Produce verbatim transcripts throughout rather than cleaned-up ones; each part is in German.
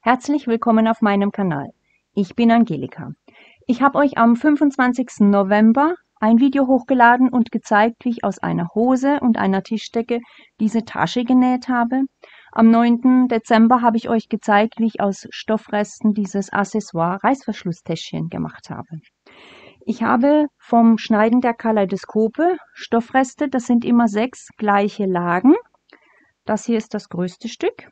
Herzlich willkommen auf meinem Kanal. Ich bin Angelika. Ich habe euch am fünfundzwanzigsten November ein Video hochgeladen und gezeigt, wie ich aus einer Hose und einer Tischdecke diese Tasche genäht habe. Am neunten Dezember habe ich euch gezeigt, wie ich aus Stoffresten dieses Accessoire Reißverschlusstäschchen gemacht habe. Ich habe vom Schneiden der Kaleidoskope Stoffreste, das sind immer sechs gleiche Lagen. Das hier ist das größte Stück.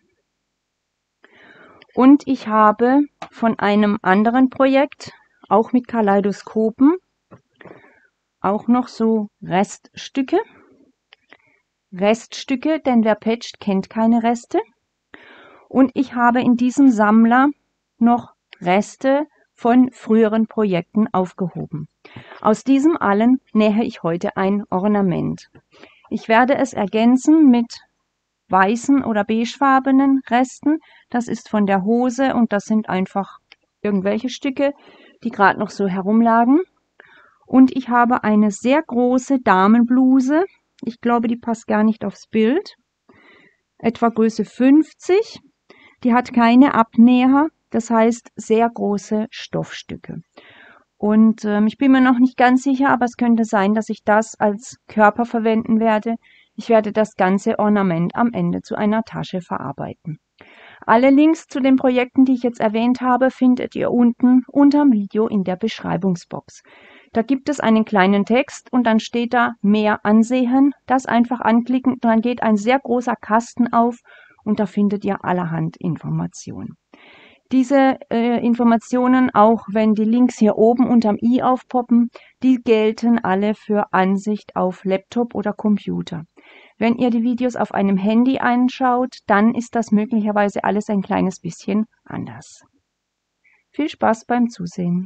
Und ich habe von einem anderen Projekt, auch mit Kaleidoskopen, auch noch so Reststücke. Reststücke, denn wer patcht, kennt keine Reste. Und ich habe in diesem Sammler noch Reste von früheren Projekten aufgehoben. Aus diesem allen nähe ich heute ein Ornament. Ich werde es ergänzen mit weißen oder beigefarbenen Resten. Das ist von der Hose und das sind einfach irgendwelche Stücke, die gerade noch so herumlagen. Und ich habe eine sehr große Damenbluse. Ich glaube, die passt gar nicht aufs Bild. Etwa Größe fünfzig. Die hat keine Abnäher, das heißt sehr große Stoffstücke. Und ähm, ich bin mir noch nicht ganz sicher, aber es könnte sein, dass ich das als Körper verwenden werde. Ich werde das ganze Ornament am Ende zu einer Tasche verarbeiten. Alle Links zu den Projekten, die ich jetzt erwähnt habe, findet ihr unten unterm Video in der Beschreibungsbox. Da gibt es einen kleinen Text und dann steht da mehr ansehen. Das einfach anklicken, dann geht ein sehr großer Kasten auf und da findet ihr allerhand Informationen. Diese äh, Informationen, auch wenn die Links hier oben unterm i aufpoppen, die gelten alle für Ansicht auf Laptop oder Computer. Wenn ihr die Videos auf einem Handy anschaut, dann ist das möglicherweise alles ein kleines bisschen anders. Viel Spaß beim Zusehen!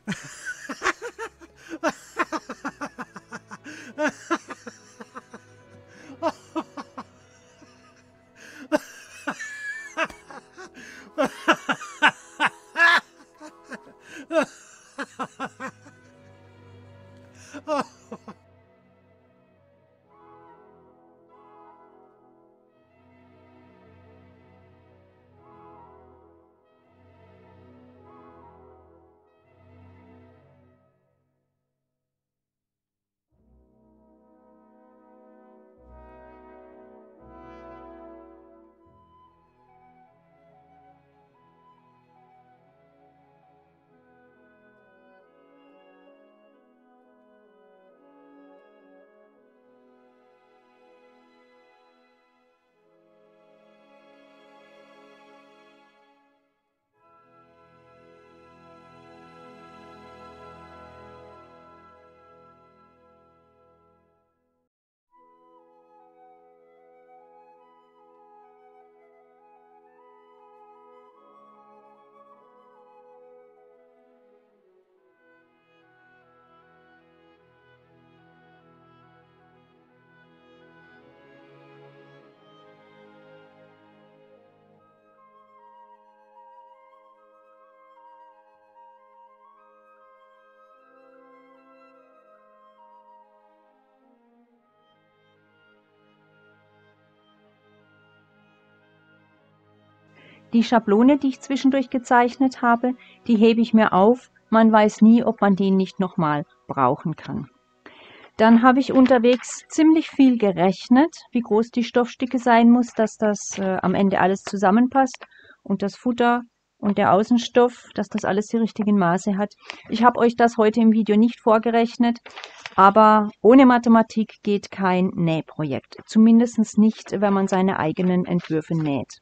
Die Schablone, die ich zwischendurch gezeichnet habe, die hebe ich mir auf. Man weiß nie, ob man die nicht nochmal brauchen kann. Dann habe ich unterwegs ziemlich viel gerechnet, wie groß die Stoffstücke sein muss, dass das äh, am Ende alles zusammenpasst und das Futter und der Außenstoff, dass das alles die richtigen Maße hat. Ich habe euch das heute im Video nicht vorgerechnet, aber ohne Mathematik geht kein Nähprojekt. Zumindest nicht, wenn man seine eigenen Entwürfe näht.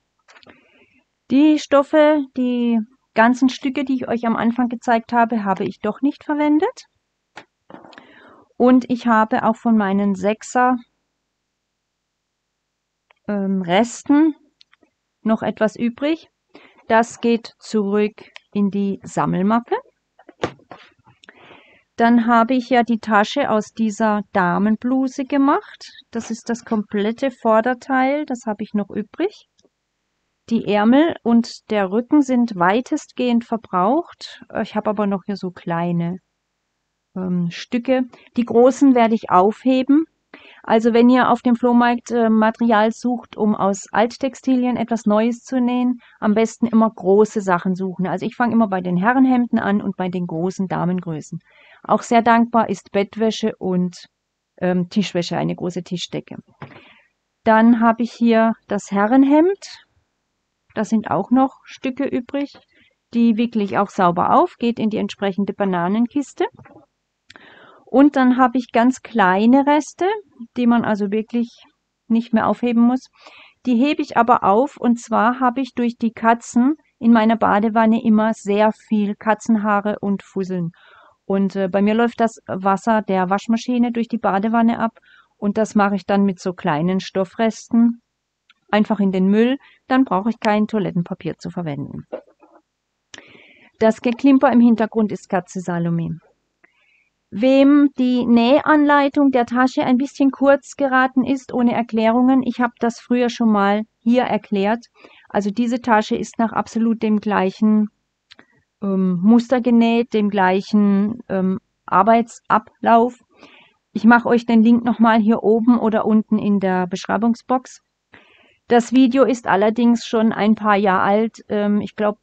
Die Stoffe, die ganzen Stücke, die ich euch am Anfang gezeigt habe, habe ich doch nicht verwendet. Und ich habe auch von meinen Sechser ähm, Resten noch etwas übrig. Das geht zurück in die Sammelmappe. Dann habe ich ja die Tasche aus dieser Damenbluse gemacht. Das ist das komplette Vorderteil, das habe ich noch übrig. Die Ärmel und der Rücken sind weitestgehend verbraucht. Ich habe aber noch hier so kleine ähm, Stücke. Die großen werde ich aufheben. Also wenn ihr auf dem Flohmarkt äh, Material sucht, um aus Alttextilien etwas Neues zu nähen, am besten immer große Sachen suchen. Also ich fange immer bei den Herrenhemden an und bei den großen Damengrößen. Auch sehr dankbar ist Bettwäsche und ähm, Tischwäsche, eine große Tischdecke. Dann habe ich hier das Herrenhemd. Da sind auch noch Stücke übrig. Die wickle ich auch sauber auf, geht in die entsprechende Bananenkiste. Und dann habe ich ganz kleine Reste, die man also wirklich nicht mehr aufheben muss. Die hebe ich aber auf, und zwar habe ich durch die Katzen in meiner Badewanne immer sehr viel Katzenhaare und Fusseln. Und äh, bei mir läuft das Wasser der Waschmaschine durch die Badewanne ab, und das mache ich dann mit so kleinen Stoffresten einfach in den Müll. Dann brauche ich kein Toilettenpapier zu verwenden. Das Geklimper im Hintergrund ist Katze Salome. Wem die Nähanleitung der Tasche ein bisschen kurz geraten ist, ohne Erklärungen, ich habe das früher schon mal hier erklärt. Also diese Tasche ist nach absolut dem gleichen ähm, Muster genäht, dem gleichen ähm, Arbeitsablauf. Ich mache euch den Link nochmal hier oben oder unten in der Beschreibungsbox. Das Video ist allerdings schon ein paar Jahre alt. Ähm, ich glaube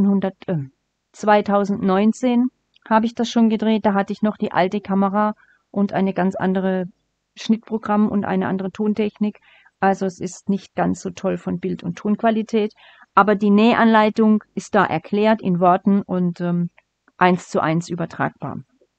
zweitausendneunzehn habe ich das schon gedreht. Da hatte ich noch die alte Kamera und eine ganz andere Schnittprogramm und eine andere Tontechnik. Also es ist nicht ganz so toll von Bild- und Tonqualität. Aber die Nähanleitung ist da erklärt in Worten und ähm, eins zu eins übertragbar.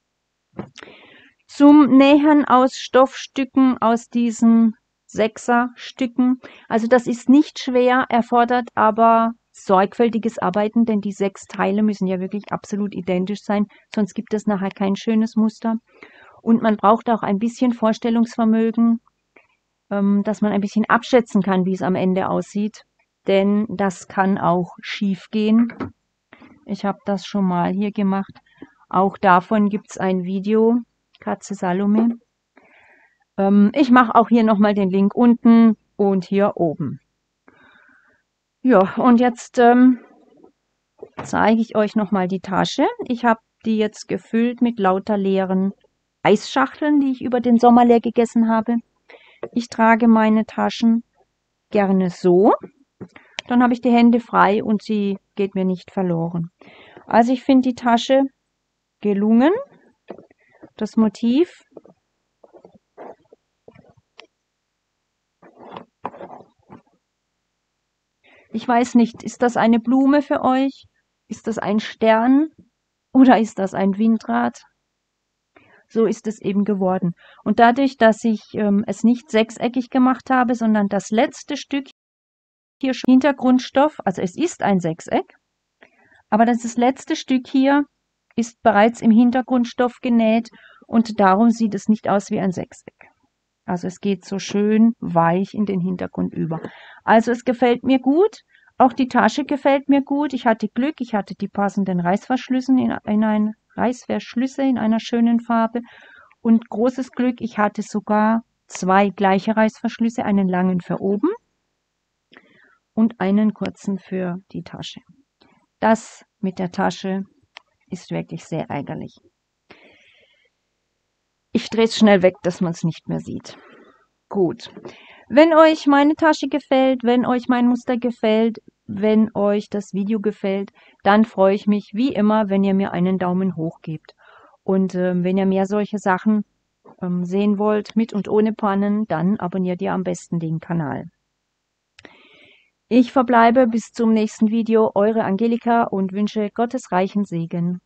Zum Nähen aus Stoffstücken aus diesen Sechser-Stücken. Also das ist nicht schwer, erfordert aber sorgfältiges Arbeiten, denn die sechs Teile müssen ja wirklich absolut identisch sein, sonst gibt es nachher kein schönes Muster. Und man braucht auch ein bisschen Vorstellungsvermögen, ähm, dass man ein bisschen abschätzen kann, wie es am Ende aussieht, denn das kann auch schief gehen. Ich habe das schon mal hier gemacht Auch davon gibt es ein Video, Katze Salome. Ähm, ich mache auch hier nochmal den Link unten und hier oben. Ja, und jetzt ähm, zeige ich euch nochmal die Tasche. Ich habe die jetzt gefüllt mit lauter leeren Eisschachteln, die ich über den Sommer leer gegessen habe. Ich trage meine Taschen gerne so. Dann habe ich die Hände frei und sie geht mir nicht verloren. Also ich finde die Tasche gelungen. Das Motiv ich weiß nicht, ist das eine Blume für euch? Ist das ein Stern oder ist das ein Windrad? So ist es eben geworden. Und dadurch, dass ich ähm, es nicht sechseckig gemacht habe, sondern das letzte Stück hier schon Hintergrundstoff, also es ist ein Sechseck, aber das, das letzte Stück hier ist bereits im Hintergrundstoff genäht und darum sieht es nicht aus wie ein Sechseck. Also es geht so schön weich in den Hintergrund über. Also es gefällt mir gut. Auch die Tasche gefällt mir gut. Ich hatte Glück, ich hatte die passenden Reißverschlüsse in, in ein, Reißverschlüsse in einer schönen Farbe. Und großes Glück, ich hatte sogar zwei gleiche Reißverschlüsse, einen langen für oben und einen kurzen für die Tasche. Das mit der Tasche ist wirklich sehr ärgerlich. Ich drehe es schnell weg, dass man es nicht mehr sieht. Gut. Wenn euch meine Tasche gefällt, wenn euch mein Muster gefällt, wenn euch das Video gefällt, dann freue ich mich wie immer, wenn ihr mir einen Daumen hoch gebt. Und äh, wenn ihr mehr solche Sachen ähm, sehen wollt, mit und ohne Pannen, dann abonniert ihr am besten den Kanal. Ich verbleibe bis zum nächsten Video, eure Angelika, und wünsche Gottes reichen Segen.